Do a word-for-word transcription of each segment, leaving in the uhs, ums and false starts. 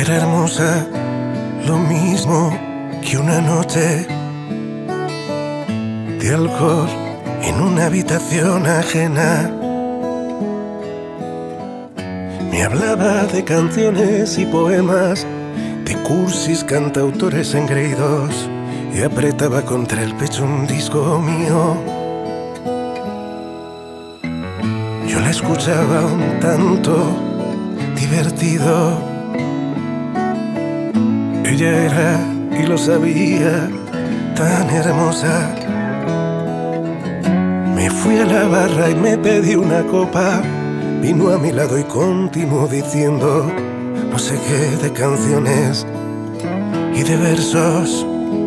era hermosa, lo mismo que una noche de alcohol en una habitación ajena. Me hablaba de canciones y poemas, de cursis, cantautores engreídos, y apretaba contra el pecho un disco mío. Yo la escuchaba un tanto divertido. Ella era, y lo sabía, tan hermosa. Me fui a la barra y me pedí una copa. Vino a mi lado y continuó diciendo no sé qué de canciones y de versos.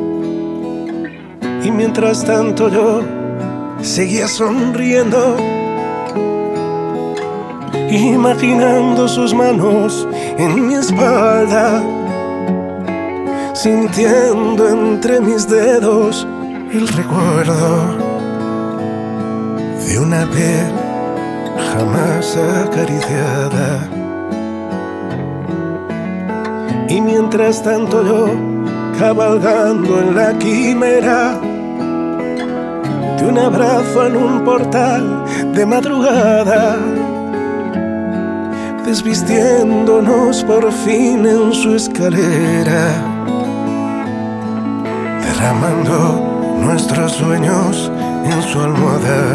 Y mientras tanto yo seguía sonriendo, imaginando sus manos en mi espalda, sintiendo entre mis dedos el recuerdo de una piel jamás acariciada. Y mientras tanto yo cabalgando en la quimera de un abrazo en un portal de madrugada, desvistiéndonos por fin en su escalera, derramando nuestros sueños en su almohada,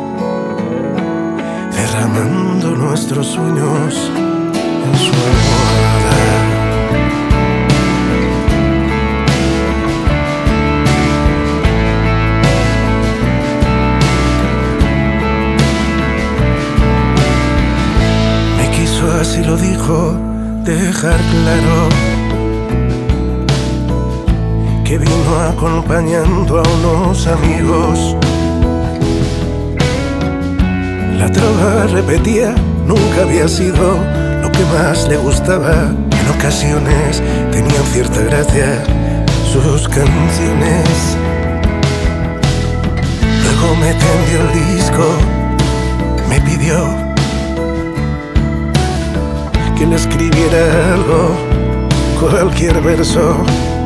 derramando nuestros sueños en su almohada. Me quiso, así lo dijo, dejar claro que vino acompañando a unos amigos. La droga, repetía, nunca había sido lo que más le gustaba. En ocasiones tenían cierta gracia sus canciones. Luego me tendió el disco, me pidió que le escribiera algo, cualquier verso.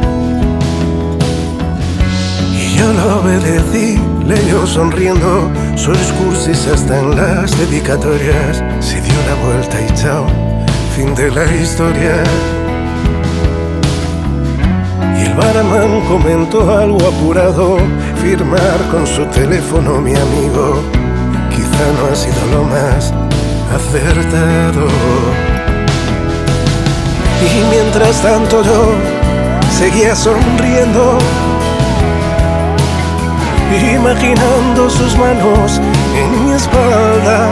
Y yo lo obedecí, leyó sonriendo sus cursis hasta en las dedicatorias. Se dio la vuelta y chao, fin de la historia. Y el barman comentó algo apurado, firmar con su teléfono mi amigo quizá no ha sido lo más acertado. Y mientras tanto yo seguía sonriendo, imaginando sus manos en mi espalda,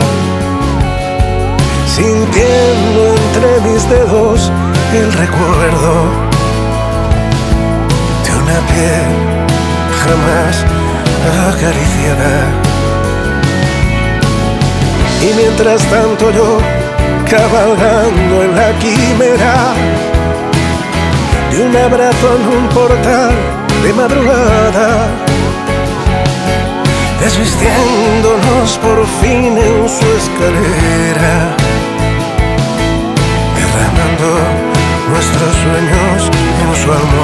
sintiendo entre mis dedos el recuerdo de una piel jamás acariciada. Y mientras tanto yo cabalgando en la quimera de un abrazo en un portal de madrugada, desvistiéndonos por fin en su escalera, derramando nuestros sueños en su almohada.